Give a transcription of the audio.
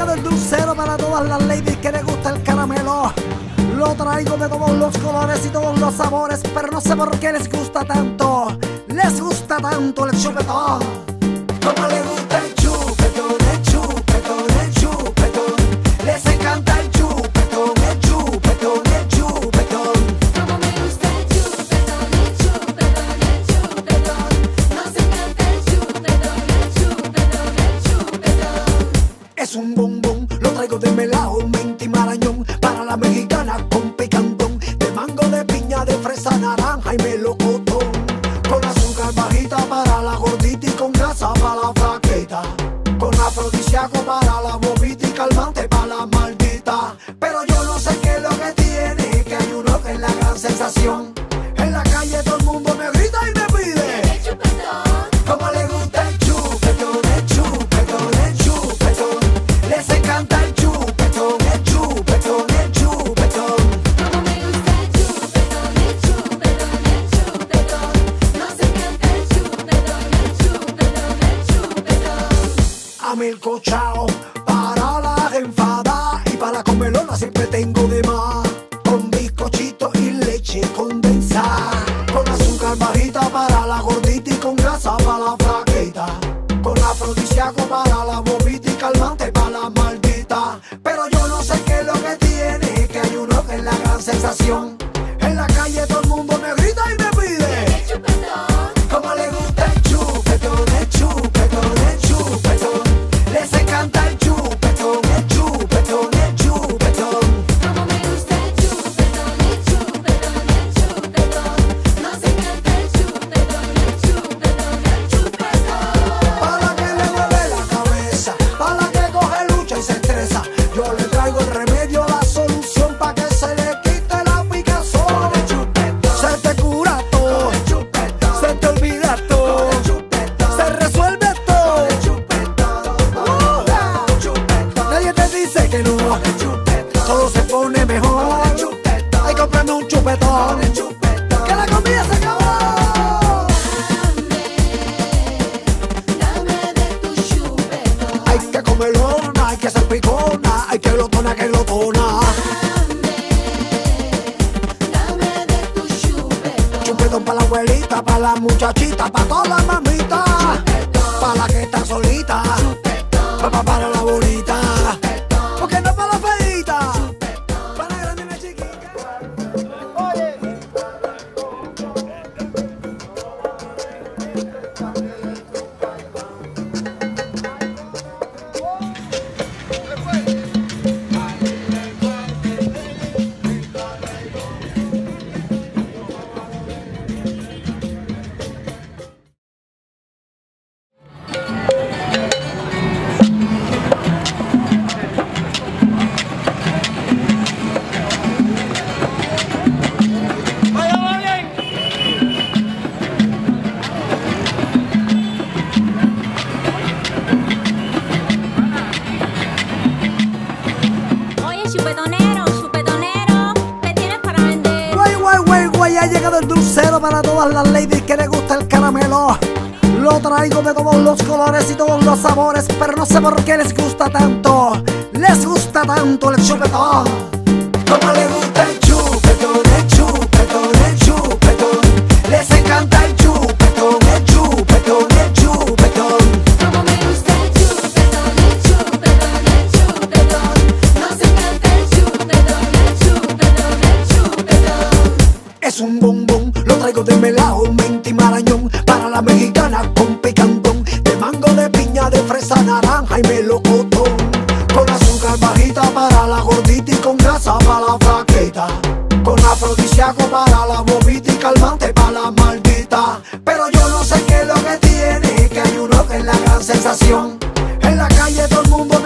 llegado el dulcero para todas las ladies que les gusta el caramelo. Lo traigo de todos los colores y todos los sabores, pero no sé por qué les gusta tanto. Les gusta tanto el chupetón. Como les gusta el chupetón, el chupetón, el chupetón. Les encanta el chupetón, el chupetón, el chupetón. Como me gusta el chupetón, el chupetón, el chupetón. Nos encanta el chupetón, el chupetón, el chupetón. Es un bombón, lo traigo de melao, menta y marañón. Para la mexicana con picantón, de mango, de piña, de fresa, naranja y melocotón. Con azúcar bajita para la gordita y con grasa para la flaquita. Con afrodisíaco para la bobita y calmante para la maldita. Pero yo no sé qué es lo que tiene, que hay uno que es la gran sensación. En la calle todo el mundo me grita y me pide El chupetón. como le gusta el chupetón, el chupetón, el chupetón. Les encanta el chupetón, el chupetón, el chupetón. Como me gusta el chupetón, el chupetón, el chupetón. Nos encanta el chupetón, el chupetón, el chupetón. A mí el cochao para la enfada y para la comelona siempre tengo de más. Con bizcochito y leche condensada. Con azúcar bajita para la gordita y con grasa para la flaquita. Con afrodisíaco para la bobita y calmante para la maldita. Pero yo no sé qué es lo que tiene, que hay uno que es la gran sensación. En la calle todo el mundo me grita y me pide El chupetón. como le gusta el chupetón, el chupetón, el chupetón. Les encanta el chupetón, el chupetón, el chupetón. Como me gusta el chupetón, el chupetón, el chupetón. Nos encanta el chupetón, el chupetón, el chupetón. Para la que le mueve la cabeza, para la que coge lucha y se estresa. Yo le traigo el remedio, la solución para que se le quite la picazón. Se te cura todo, se te olvida todo, se resuelve todo. Nadie te dice que no, todo se pone mejor. Hay que comprarme un chupetón, que la comida se acabó. Dame de tu chupetón. Hay que comelona, hay que ser picona, hay que glotona, que glotona. Dame de tu chupetón. Chupetón para la abuelita, para la muchachita, para todas las mamitas, para la que está solita, para la bonita, porque no para la feita, para la grande y la chiquita. Oye, chupetonero, chupetonero, ¿qué tienes para vender? Guay, ha llegado el dulcero para todas las ladies que les gusta el caramelo. Lo traigo de todos los colores y todos los sabores, pero no sé por qué les gusta tanto. Les gusta tanto el chupetón. Como le gusta el chupetón, el chupetón, el chupetón. Les encanta el chupetón, el chupetón, el chupetón. Como me gusta el chupetón, el chupetón, el chupetón. Nos encanta el chupetón, el chupetón, el chupetón. Es un bombón, lo traigo de melao, menta y marañón. Para la mexicana con picantón, de mango, de piña, de fresa, naranja y melocotón. Con azúcar bajita para la gordita y con grasa para la flaquita. Con afrodisíaco para la bobita y calmante para la maldita. Pero yo no sé qué es lo que tiene, que hay uno que es la gran sensación. En la calle todo el mundo